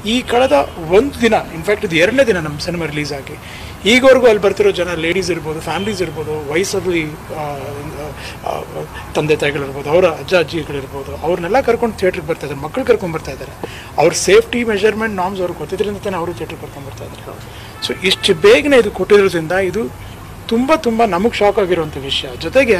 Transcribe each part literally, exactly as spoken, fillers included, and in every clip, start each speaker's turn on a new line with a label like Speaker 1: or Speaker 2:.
Speaker 1: ಈ ಕಳೆದ ಒಂದು ದಿನ, ಇನ್ಫ್ಯಾಕ್ಟ್ ಇದು ಎರಡನೇ ದಿನ ನಮ್ಮ ಸಿನಿಮಾ ರಿಲೀಸ್ ಆಗಿ, ಈಗವರೆಗೂ ಅಲ್ಲಿ ಬರ್ತಿರೋ ಜನ ಲೇಡೀಸ್ ಇರ್ಬೋದು, ಫ್ಯಾಮ್ಲೀಸ್ ಇರ್ಬೋದು, ವಯಸ್ಸಲ್ಲಿ ತಂದೆ ತಾಯಿಗಳಿರ್ಬೋದು, ಅವರ ಅಜ್ಜ ಅಜ್ಜಿಗಳಿರ್ಬೋದು, ಅವ್ರನ್ನೆಲ್ಲ ಕರ್ಕೊಂಡು ಥಿಯೇಟ್ರಿಗೆ ಬರ್ತಾ ಇದ್ದಾರೆ, ಮಕ್ಕಳು ಕರ್ಕೊಂಡು ಬರ್ತಾ ಇದ್ದಾರೆ. ಅವ್ರ ಸೇಫ್ಟಿ ಮೆಷರ್ಮೆಂಟ್ ನಾರ್ಮ್ಸ್ ಅವ್ರಿಗೆ ಗೊತ್ತಿದ್ರಿಂದ ತಾನೇ ಅವರು ಥಿಯೇಟ್ರಿಗೆ ಕರ್ಕೊಂಡು ಬರ್ತಾ ಇದ್ದಾರೆ. ಸೊ ಇಷ್ಟು ಬೇಗನೆ ಇದು ಕೊಟ್ಟಿರೋದ್ರಿಂದ ಇದು ತುಂಬ ತುಂಬ ನಮಗೆ ಶಾಕ್ ಆಗಿರುವಂಥ ವಿಷಯ. ಜೊತೆಗೆ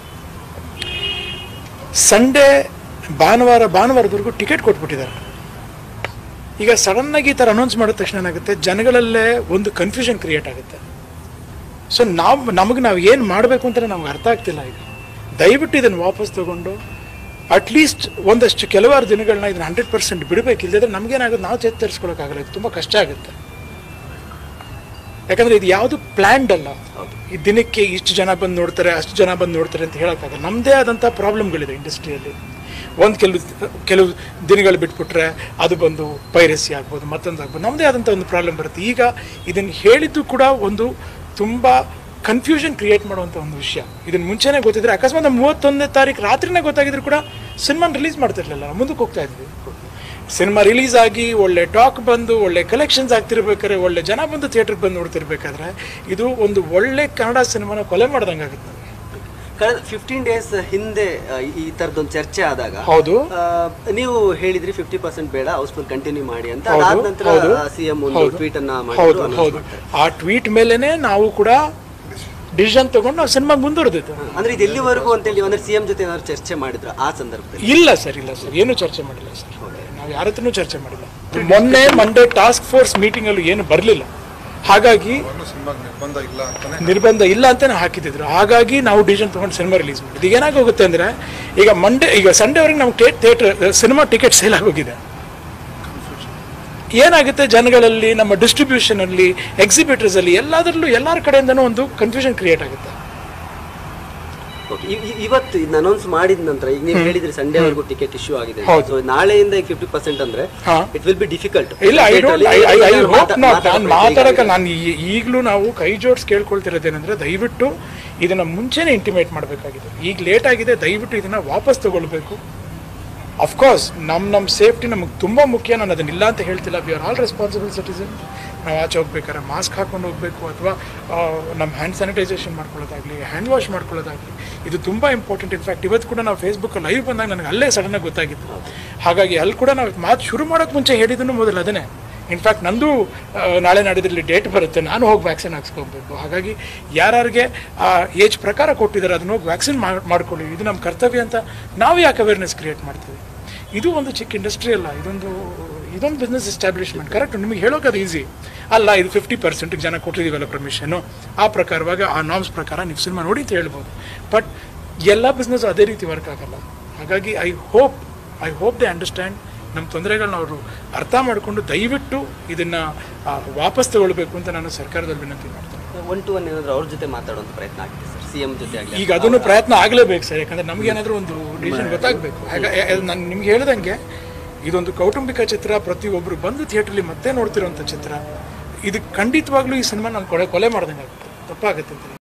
Speaker 1: ಸಂಡೇ ಭಾನುವಾರ ಭಾನುವಾರದವರೆಗೂ ಟಿಕೆಟ್ ಕೊಟ್ಬಿಟ್ಟಿದ್ದಾರೆ. ಈಗ ಸಡನ್ನಾಗಿ ಈ ಥರ ಅನೌನ್ಸ್ ಮಾಡಿದ ತಕ್ಷಣ ಏನಾಗುತ್ತೆ, ಜನಗಳಲ್ಲೇ ಒಂದು ಕನ್ಫ್ಯೂಷನ್ ಕ್ರಿಯೇಟ್ ಆಗುತ್ತೆ. ಸೊ ನಾವು ನಮಗೆ ನಾವು ಏನು ಮಾಡಬೇಕು ಅಂತಲೇ ನಮ್ಗೆ ಅರ್ಥ ಆಗ್ತಿಲ್ಲ. ಈಗ ದಯವಿಟ್ಟು ಇದನ್ನು ವಾಪಸ್ ತಗೊಂಡು ಅಟ್ಲೀಸ್ಟ್ ಒಂದಷ್ಟು ಕೆಲವಾರು ದಿನಗಳನ್ನ ಇದನ್ನು ಹಂಡ್ರೆಡ್ ಪರ್ಸೆಂಟ್ ಬಿಡಬೇಕು. ಇಲ್ಲದಿದ್ರೆ ನಮಗೇನಾಗುತ್ತೆ, ನಾವು ಚೇತರಿಸ್ಕೊಳ್ಳೋಕ್ಕಾಗಲ್ಲ. ಇದು ತುಂಬ ಕಷ್ಟ ಆಗುತ್ತೆ. ಯಾಕಂದರೆ ಇದು ಯಾವುದು ಪ್ಲ್ಯಾನ್ಡ್ ಅಲ್ಲ. ಈ ದಿನಕ್ಕೆ ಇಷ್ಟು ಜನ ಬಂದು ನೋಡ್ತಾರೆ, ಅಷ್ಟು ಜನ ಬಂದು ನೋಡ್ತಾರೆ ಅಂತ ಹೇಳೋಕ್ಕಾಗಲ್ಲ. ನಮ್ಮದೇ ಆದಂಥ ಪ್ರಾಬ್ಲಮ್ಗಳಿದೆ ಇಂಡಸ್ಟ್ರಿಯಲ್ಲಿ. ಒಂದು ಕೆಲವು ಕೆಲವು ದಿನಗಳು ಬಿಟ್ಬಿಟ್ರೆ ಅದು ಬಂದು ಪೈರಸಿ ಆಗ್ಬೋದು, ಮತ್ತೊಂದು ಆಗ್ಬೋದು, ನಮ್ಮದೇ ಆದಂಥ ಒಂದು ಪ್ರಾಬ್ಲಮ್ ಬರುತ್ತೆ. ಈಗ ಇದನ್ನು ಹೇಳಿದ್ದು ಕೂಡ ಒಂದು ತುಂಬ ಕನ್ಫ್ಯೂಷನ್ ಕ್ರಿಯೇಟ್ ಮಾಡುವಂಥ ಒಂದು ವಿಷಯ. ಇದನ್ನು ಮುಂಚೆನೇ ಗೊತ್ತಿದ್ರೆ, ಅಕಸ್ಮಾತ್ ಮೂವತ್ತೊಂದನೇ ತಾರೀಕು ರಾತ್ರಿನೇ ಗೊತ್ತಾಗಿದ್ರು ಕೂಡ ಸಿನಿಮಾನ ರಿಲೀಸ್ ಮಾಡ್ತಿರ್ಲಿಲ್ಲ, ಮುಂದಕ್ಕೆ ಹೋಗ್ತಾ ಇದ್ವಿ. ಸಿನಿಮಾ ರಿಲೀಸ್ ಆಗಿ ಒಳ್ಳೆ ಟಾಕ್ ಬಂದು ಒಳ್ಳೆ ಕಲೆಕ್ಷನ್ಸ್ ಆಗ್ತಿರ್ಬೇಕಾದ್ರೆ, ಒಳ್ಳೆ ಜನ ಬಂದು ಥಿಯೇಟ್ರಿಗೆ ಬಂದು ನೋಡ್ತಿರ್ಬೇಕಾದ್ರೆ ಇದು ಒಂದು ಒಳ್ಳೆ ಕನ್ನಡ ಸಿನಿಮಾನ ಕೊಲೆ ಮಾಡ್ದಂಗೆ ಆಗುತ್ತೆ ನಮಗೆ.
Speaker 2: ಕಳೆದ ಫಿಫ್ಟೀನ್ ಡೇಸ್ ಹಿಂದೆ ಈ ತರದೊಂದು ಚರ್ಚೆ ಆದಾಗ
Speaker 1: ಹೌದು
Speaker 2: ನೀವು ಹೇಳಿದ್ರಿ ಫಿಫ್ಟಿ ಪರ್ಸೆಂಟ್ ಬೇಡ, ಹೌಸ್ಫುಲ್ ಕಂಟಿನ್ಯೂ ಮಾಡಿ ಅಂತ. ಅದಾದ ನಂತರ ಸಿಎಂ ಒಂದು ಟ್ವೀಟ್ ಅನ್ನ
Speaker 1: ಹೌದು ಹೌದು ಆ ಟ್ವೀಟ್ ಮೇಲೆನೆ ನಾವು ಕೂಡ ಡಿಸಿಷನ್ ತಗೊಂಡು ನಾವು ಸಿನಿಮಾ ಮುಂದುವರೆದಿತ್ತು.
Speaker 2: ಅಂದ್ರೆ ಇದು ಎಲ್ಲಿವರೆಗೂ ಅಂತ ಹೇಳಿ ಅಂದ್ರೆ ಸಿಎಂ ಜೊತೆ ಏನಾದ್ರು ಚರ್ಚೆ ಮಾಡಿದ್ರು ಆ ಸಂದರ್ಭದಲ್ಲಿ?
Speaker 1: ಇಲ್ಲ ಸರ್, ಇಲ್ಲ ಸರ್, ಏನು ಚರ್ಚೆ ಮಾಡಿಲ್ಲ ಸರ್. ನಾವು ಯಾರ ಹತ್ರನೂ ಚರ್ಚೆ ಮಾಡಿಲ್ಲ. ಮೊನ್ನೆ ಮಂಡೇ ಟಾಸ್ಕ್ ಫೋರ್ಸ್ ಮೀಟಿಂಗ್ ಅಲ್ಲಿ ಏನು ಬರಲಿಲ್ಲ, ಹಾಗಾಗಿ ನಿರ್ಬಂಧ ಇಲ್ಲ ಅಂತಾನೆ ಹಾಕಿದ್ರು. ಹಾಗಾಗಿ ನಾವು ಡಿಸಿಷನ್ ತಗೊಂಡು ಸಿನಿಮಾ ರಿಲೀಸ್ ಮಾಡಿದ್ವಿ. ಈಗ ಏನಾಗೋಗುತ್ತೆ ಅಂದ್ರೆ, ಈಗ ಮಂಡೇ ಈಗ ಸಂಡೇವರೆಗೆ ನಮ್ಗೆ ಥಿಯೇಟರ್ ಸಿನಿಮಾ ಟಿಕೆಟ್ ಸೇಲ್ ಆಗೋಗಿದೆ. ಏನಾಗುತ್ತೆ, ಜನಗಳಲ್ಲಿ, ನಮ್ಮ ಡಿಸ್ಟ್ರಿಬ್ಯೂಷನ್ ಅಲ್ಲಿ, ಎಕ್ಸಿಬಿಟರ್ಸ್ ಅಲ್ಲಿ, ಎಲ್ಲದರಲ್ಲೂ ಎಲ್ಲರ ಕಡೆಯಿಂದನೂ ಒಂದು ಕನ್ಫ್ಯೂಷನ್ ಕ್ರಿಯೇಟ್ ಆಗುತ್ತೆ.
Speaker 2: ಇವತ್ತು ಇದನ್ನ ಅನೌನ್ಸ್ ಮಾಡಿದ ನಂತರ ಈಗ ನೀವು ಹೇಳಿದ್ರಿ ಸಂಡೇವರೆಗೂ ಟಿಕೆಟ್ ಇಶ್ಯೂ ಆಗಿದೆ, ಸೊ ನಾಳೆಯಿಂದ ಫಿಫ್ಟಿ ಪರ್ಸೆಂಟ್ ಅಂದ್ರೆ ಇಟ್ ವಿಲ್ ಬಿ ಡಿಫಿಕಲ್ಟ್.
Speaker 1: ಇಲ್ಲ, I don't I hope not. ನಾನು ಮಾತಾಡಕ್ಕೆ ನಾನು ಈಗಲೂ ನಾವು ಕೈ ಜೋಡಿಸಿ ಕೇಳ್ಕೊಳ್ತಿರೋದೇನೆಂದ್ರೆ, ದಯವಿಟ್ಟು ಇದನ್ನ ಮುಂಚೆನೆ ಇಂಟಿಮೇಟ್ ಮಾಡಬೇಕಾಗಿದೆ. ಈಗ ಲೇಟ್ ಆಗಿದೆ, ದಯವಿಟ್ಟು ಇದನ್ನ ವಾಪಸ್ ತಗೊಳ್ಬೇಕು. ಅಫ್ಕೋರ್ಸ್ ನಮ್ಮ ನಮ್ಮ ಸೇಫ್ಟಿ ನಮಗೆ ತುಂಬ ಮುಖ್ಯ, ನಾನು ಅದನ್ನ ಇಲ್ಲ ಅಂತ ಹೇಳ್ತಿಲ್ಲ. We are all responsible citizen. ನಾವು ಆಚೆ ಹೋಗ್ಬೇಕಾದ್ರೆ ಮಾಸ್ಕ್ ಹಾಕೊಂಡು ಹೋಗಬೇಕು, ಅಥವಾ ನಮ್ಮ ಹ್ಯಾಂಡ್ ಸ್ಯಾನಿಟೈಸೇಷನ್ ಮಾಡ್ಕೊಳ್ಳೋದಾಗಲಿ, ಹ್ಯಾಂಡ್ ವಾಶ್ ಮಾಡ್ಕೊಳ್ಳೋದಾಗಲಿ, ಇದು ತುಂಬ ಇಂಪಾರ್ಟೆಂಟ್. ಇನ್ಫ್ಯಾಕ್ಟ್ ಇವತ್ತು ಕೂಡ ನಾವು ಫೇಸ್ಬುಕ್ಕಲ್ಲಿ ಲೈವ್ ಬಂದಾಗ ನನಗೆ ಅಲ್ಲೇ ಸಡನ್ನಾಗಿ ಗೊತ್ತಾಗಿತ್ತು. ಹಾಗಾಗಿ ಅಲ್ಲಿ ಕೂಡ ನಾವು ಮಾತು ಶುರು ಮಾಡೋಕ್ಕೆ ಮುಂಚೆ ಹೇಳಿದ್ದನ್ನು ಮೊದಲು ಅದನ್ನೇ. ಇನ್ಫ್ಯಾಕ್ಟ್ ನಂದು ನಾಳೆ ನಾಡಿದ್ರಲ್ಲಿ ಡೇಟ್ ಬರುತ್ತೆ, ನಾನು ಹೋಗಿ ವ್ಯಾಕ್ಸಿನ್ ಹಾಕ್ಸ್ಕೊಬೇಕು. ಹಾಗಾಗಿ ಯಾರ್ಯಾರಿಗೆ ಆ ಏಜ್ ಪ್ರಕಾರ ಕೊಟ್ಟಿದ್ದಾರೆ ಅದನ್ನ ಹೋಗಿ ವ್ಯಾಕ್ಸಿನ್ ಮಾಡ್ಕೊಳ್ಳಿ, ಇದು ನಮ್ಮ ಕರ್ತವ್ಯ ಅಂತ ನಾವು ಯಾಕೆ ಅವೇರ್ನೆಸ್ ಕ್ರಿಯೇಟ್ ಮಾಡ್ತೀವಿ. ಇದು ಒಂದು ಚಿಕ್ಕ ಇಂಡಸ್ಟ್ರಿ ಅಲ್ಲ, ಇದೊಂದು ಇದೊಂದು ಬಿಸ್ನೆಸ್ ಎಸ್ಟಾಬ್ಲಿಷ್ಮೆಂಟ್. ಕರೆಕ್ಟ್, ನಿಮಗೆ ಹೇಳೋಕೆ ಅದು ಈಸಿ ಅಲ್ಲ. ಇದು ಫಿಫ್ಟಿ ಪರ್ಸೆಂಟಿಗೆ ಜನ ಕೊಟ್ಟಿದ್ದೀವಲ್ಲ ಪರ್ಮಿಷನು, ಆ ಪ್ರಕಾರವಾಗ ಆ ನಾರ್ಮ್ಸ್ ಪ್ರಕಾರ ನೀವು ಸಿನಿಮಾ ನೋಡಿ ಅಂತ ಹೇಳ್ಬೋದು. ಬಟ್ ಎಲ್ಲ ಬಿಸ್ನೆಸ್ ಅದೇ ರೀತಿ ವರ್ಕ್ ಆಗಲ್ಲ. ಹಾಗಾಗಿ I hope I hope they understand. ನಮ್ಮ ತೊಂದರೆಗಳನ್ನ ಅವರು ಅರ್ಥ ಮಾಡಿಕೊಂಡು ದಯವಿಟ್ಟು ಇದನ್ನು ವಾಪಸ್ ತಗೊಳ್ಬೇಕು ಅಂತ ನಾನು ಸರ್ಕಾರದಲ್ಲಿ ವಿನಂತಿ ಮಾಡ್ತೇನೆ.
Speaker 2: ಒನ್ ಟು ಒನ್ ಏನಾದರೂ ಅವ್ರ ಜೊತೆ ಮಾತಾಡುವಂಥ ಪ್ರಯತ್ನ ಆಗಿದೆ ಸರ್, ಸಿ ಎಂ ಜೊತೆ ಆಗಲಿ?
Speaker 1: ಈಗ ಅದನ್ನು ಪ್ರಯತ್ನ ಆಗಲೇಬೇಕು ಸರ್, ಯಾಕಂದರೆ ನಮಗೇನಾದರೂ ಒಂದು ಡಿಸಿಷನ್ ಗೊತ್ತಾಗಬೇಕು. ಹಾಗೆ ನಾನು ನಿಮ್ಗೆ ಹೇಳ್ದಂಗೆ ಇದೊಂದು ಕೌಟುಂಬಿಕ ಚಿತ್ರ, ಪ್ರತಿಯೊಬ್ಬರು ಬಂದು ಥಿಯೇಟ್ರಲ್ಲಿ ಮತ್ತೆ ನೋಡ್ತಿರೋಂಥ ಚಿತ್ರ. ಇದು ಖಂಡಿತವಾಗ್ಲೂ ಈ ಸಿನಿಮಾ ನಾನು ಕೊಲೆ ಕೊಲೆ ಮಾಡ್ದಂಗೆ ಆಗುತ್ತೆ, ತಪ್ಪಾಗುತ್ತೆ ಅಂತ.